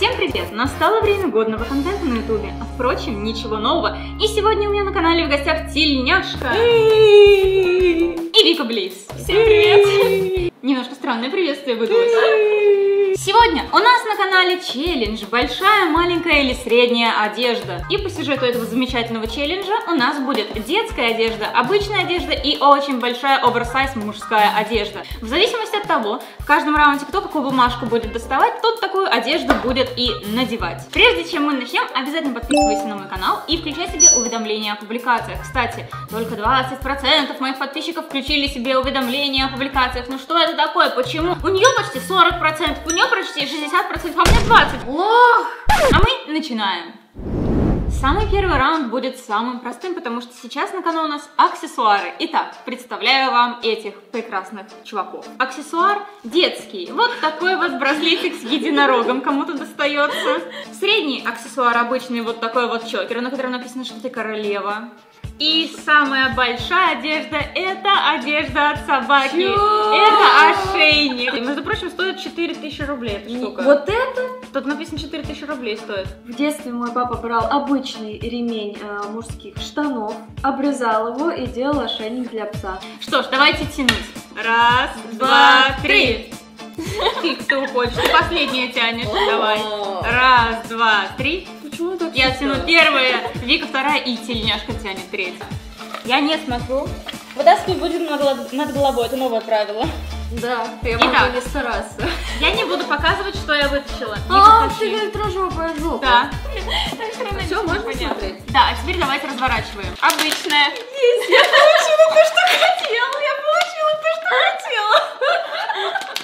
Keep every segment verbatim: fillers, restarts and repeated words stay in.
Всем привет! Настало время годного контента на ютубе, а впрочем, ничего нового. И сегодня у меня на канале в гостях Тельняшка и Вика Близ. Всем привет! Немножко странное приветствие выдалось. Сегодня у нас на канале челлендж «Большая, маленькая или средняя одежда». И по сюжету этого замечательного челленджа у нас будет детская одежда, обычная одежда и очень большая оверсайз мужская одежда. В зависимости от того, в каждом раунде кто какую бумажку будет доставать, тот такую одежду будет и надевать. Прежде чем мы начнем, обязательно подписывайся на мой канал и включай себе уведомления о публикациях. Кстати, только двадцать процентов моих подписчиков включили себе уведомления о публикациях. Ну что это такое? Почему? У нее почти сорок процентов, у нее почти шестьдесят процентов, а мне двадцать процентов. Ох! А мы начинаем. Самый первый раунд будет самым простым, потому что сейчас на кону у нас аксессуары. Итак, представляю вам этих прекрасных чуваков. Аксессуар детский. Вот такой вот браслетик с единорогом кому-то достается. Средний аксессуар обычный, вот такой вот чокер, на котором написано, что ты королева. И самая большая одежда – это одежда от собаки. Чё? Это ошейник. И, между прочим, стоит четыре тысячи рублей эта штука. Вот это? Тут написано четыре тысячи рублей стоит. В детстве мой папа брал обычный ремень э, мужских штанов, обрезал его и делал ошейник для пса. Что ж, давайте тянуть. Раз, два, три. Фиг ты уходишь, ты последняя тянешь. Давай. Раз, два, три. Почему так? Я тяну первая, Вика вторая и Тельняшка тянет третья. Я не смотрю. Вытаскивать будет над головой, это новое правило. Да, я Итак, могу не стараться. Я не буду показывать, что я вытащила. А, ты электрожопая жопа. Да. Все, можно посмотреть? Да, а теперь давайте разворачиваем. Обычная. Есть, я получила то, что хотела. Я получила то, что хотела.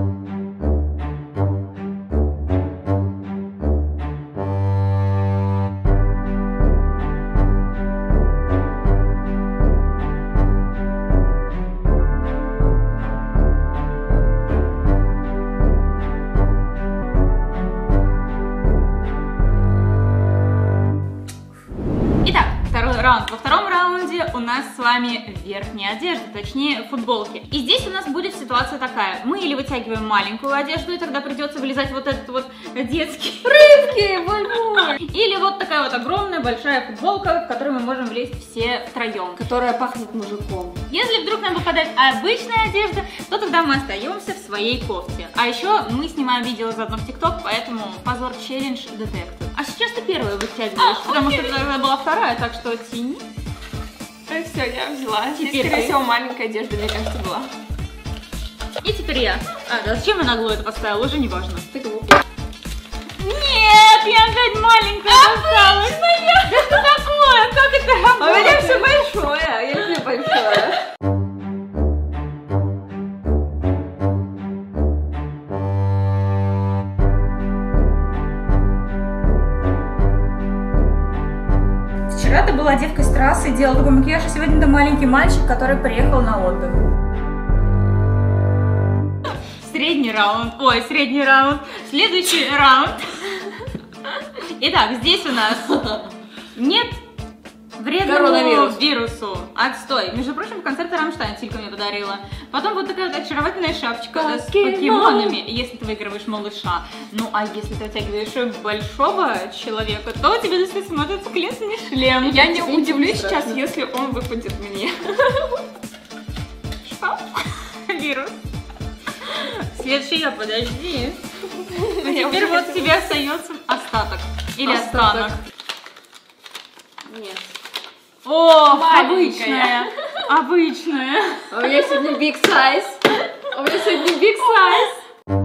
Раунд. Во втором раунде у нас с вами верхняя одежда, точнее футболки. И здесь у нас будет ситуация такая. Мы или вытягиваем маленькую одежду, и тогда придется вылезать вот этот вот детский рыбки, вольву. Или вот такая вот огромная большая футболка, в которую мы можем влезть все втроем. Которая пахнет мужиком. Если вдруг нам выпадает обычная одежда, то тогда мы остаемся в своей кофте. А еще мы снимаем видео заодно в ТикТок, поэтому позор челлендж детектор. А сейчас ты первая вытягиваешь, а, потому окей. что это была вторая, так что тяни. Так, все, я взяла. Теперь, скорее всего, маленькая одежда, мне кажется, была. И теперь я. А, да, зачем я нагло это поставила, уже не важно. Ты глупая. Нет, я опять маленькая досталась. Что такое? Как это работает? А у меня все большое, я люблю большое. Вчера ты была девкой с трассы, делал такой макияж, а сегодня ты маленький мальчик, который приехал на отдых. Средний раунд. Ой, средний раунд. Следующий раунд. Итак, здесь у нас нет вредному вирусу. Отстой. Между прочим, концерт Рамштайн Тилька мне подарила. Потом вот такая вот очаровательная шапочка Покемон. с покемонами, если ты выигрываешь малыша. Ну, а если ты вытягиваешь большого человека, то у тебя здесь смотрится мотоциклетный шлем. Я не удивлюсь сейчас, если он выпадет мне. Что? Вирус. Следующий я, подожди. Ну, теперь вот у тебя остается остаток. Или останок. Нет. О, обычная. Обычная. А у меня сегодня big size. А у меня сегодня big size.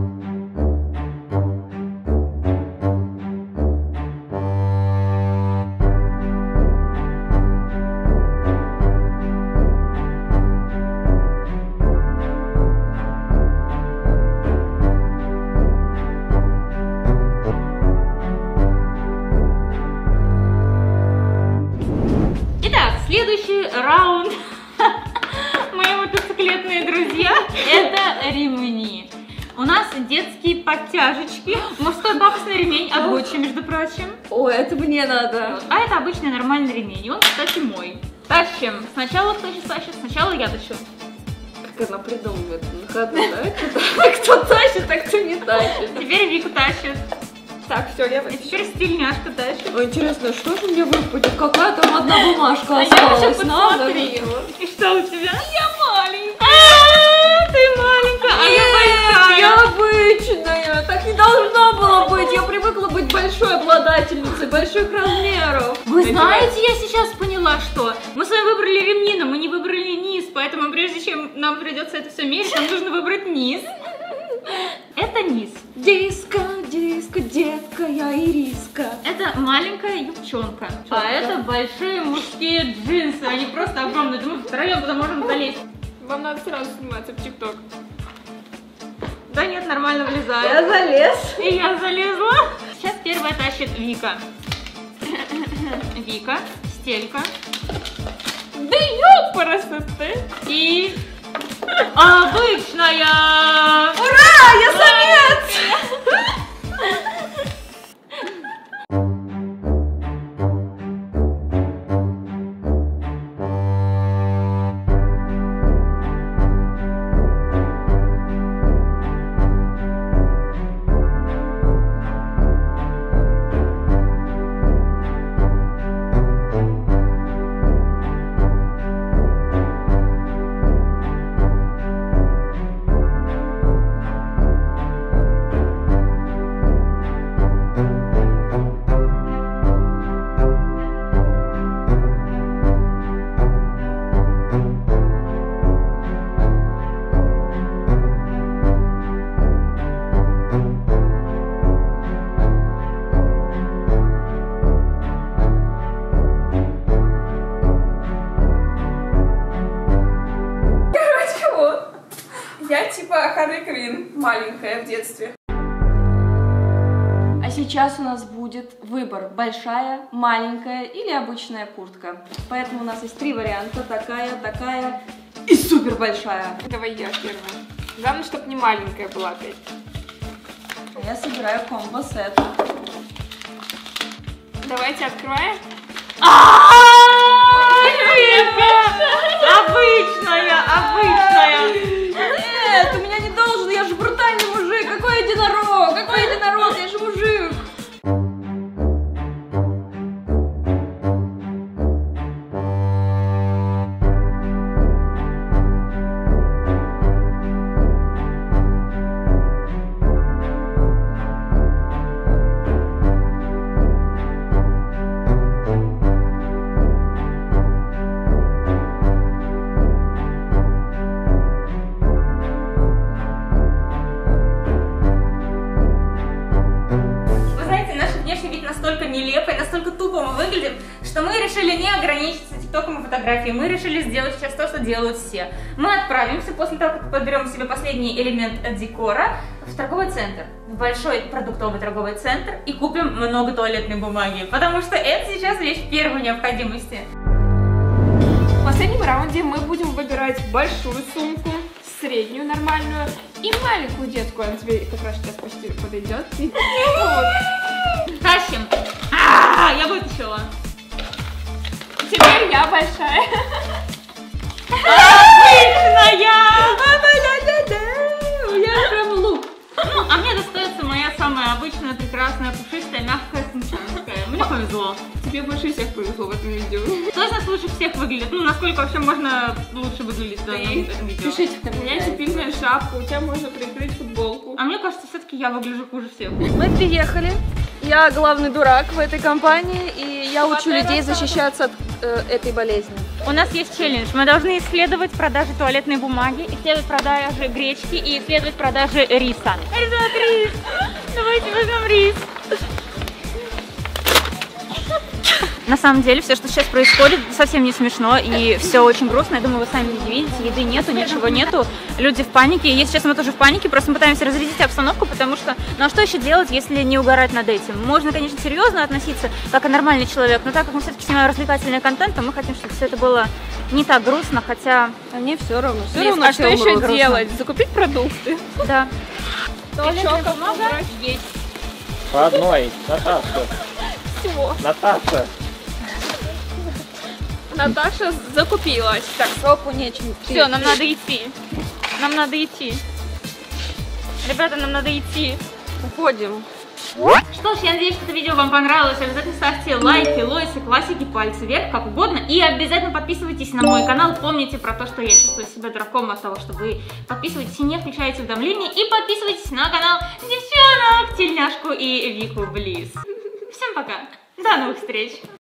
Следующий раунд, мои мотоциклетные друзья, это ремни. У нас детские подтяжечки, мужской пафосный ремень от Гуччи, между прочим. О, это мне надо. А это обычный нормальный ремень, и он, кстати, мой. Тащим. Сначала кто сейчас тащит, сначала я тащу. Как она придумывает на ходу, да? Кто тащит, а кто не тащит. Теперь Вика тащит. Так, все, я И теперь стильняшка дальше. Ой, интересно, что же мне выпадет? Какая там одна бумажка А я вообще осталась? Надо. посмотрю. И что у тебя? Я маленькая. А, ты маленькая, а я Я большая. обычная, так не должно было быть. Я привыкла быть большой обладательницей больших размеров. Вы знаете, я сейчас поняла, что мы с вами выбрали ремни, но мы не выбрали низ, поэтому прежде чем нам придется это все мерить, нам нужно выбрать низ. Это низ. Диско, диско, детка, я ириска. Это маленькая юбчонка, а это большие мужские джинсы, они просто огромные. Думаю, втроем туда можем залезть. Вам надо сразу сниматься в ТикТок. Да нет, нормально влезает. Я залез. И я залезла. Сейчас первая тащит Вика. Вика, Стелька Да ёпарасы ты! и обычная. Ура, я самец! Я типа Харли Квинн, маленькая в детстве. А сейчас у нас будет выбор: большая, маленькая или обычная куртка. Поэтому у нас есть три варианта: такая, такая и супер большая. Давай я первая. Главное, чтобы не маленькая была опять. Я собираю комбо-сет. Давайте открываем. Обычная, обычная. Нет, у меня не должен, я же брутальный мужик. Какой единорог? Какой единорог? Я же мужик. Нелепо и настолько тупо мы выглядим, что мы решили не ограничиться тиктоком и фотографией. Мы решили сделать сейчас то, что делают все. Мы отправимся, после того, как подберем себе последний элемент декора, в торговый центр, в большой продуктовый торговый центр, и купим много туалетной бумаги, потому что это сейчас вещь первой необходимости. В последнем раунде мы будем выбирать большую сумку, среднюю нормальную и маленькую детскую. Она тебе как раз сейчас почти подойдет. Тащим. А, я вытащила. Теперь я большая. Обычная! Я прям лук. Ну, а мне достается моя самая обычная, прекрасная, пушистая, мягкая сумчонская. Мне повезло. Тебе больше всех повезло в этом видео. Кто из нас лучше всех выглядит? Ну, насколько вообще можно лучше выглядеть в данном видео? Пишите в У меня типичная шапка, у тебя можно прикрыть футболку. А мне кажется, все-таки я выгляжу хуже всех. Мы приехали. Я главный дурак в этой компании, и я учу людей защищаться от э, этой болезни. У нас есть челлендж. Мы должны исследовать продажи туалетной бумаги, исследовать продажи гречки и исследовать продажи риса. Ребят, рис! Давайте возьмем рис. На самом деле, все, что сейчас происходит, совсем не смешно и все очень грустно. Я думаю, вы сами видите, еды нету, ничего нету. Люди в панике. Если честно, мы тоже в панике, просто мы пытаемся разрядить обстановку, потому что, ну а что еще делать, если не угорать над этим? Можно, конечно, серьезно относиться, как и нормальный человек, но так как мы все-таки снимаем развлекательный контент, то мы хотим, чтобы все это было не так грустно, хотя... А мне все равно. Все Лиз, равно а что все еще умрут. делать? Закупить продукты? Да. Туалетная бумага есть. По одной. Наташа. Всего. Наташа. Наташа закупилась. Так, соку нечем. Все, нам надо идти. Нам надо идти. Ребята, нам надо идти. Уходим. Что ж, я надеюсь, что это видео вам понравилось. Обязательно ставьте лайки, лойсы, классики, пальцы вверх, как угодно. И обязательно подписывайтесь на мой канал. Помните про то, что я чувствую себя дураком от того, что вы подписываетесь и не включаете уведомления. И подписывайтесь на канал девчонок, Тельняшку и Вику Близ. Всем пока. До новых встреч.